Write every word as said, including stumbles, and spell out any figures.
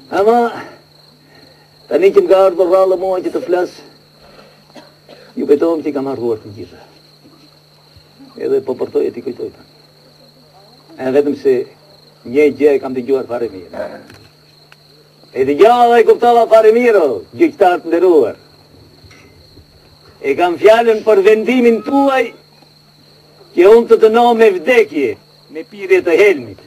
Ama, tani që m'ka ardhur rrallë mua që të flas, ju betohem që i kam ardhuar të gjitha. Edhe po përtoj e t'i kujtoj ta. E vetëm se një gjë e kam dëgjuar fare mirë. E dëgjova dhe e kuptova fare mirë, gjyqtar të nderuar. E kam fjalën për vendimin tuaj që unë të dënoj me vdekje, me pirje të helmit.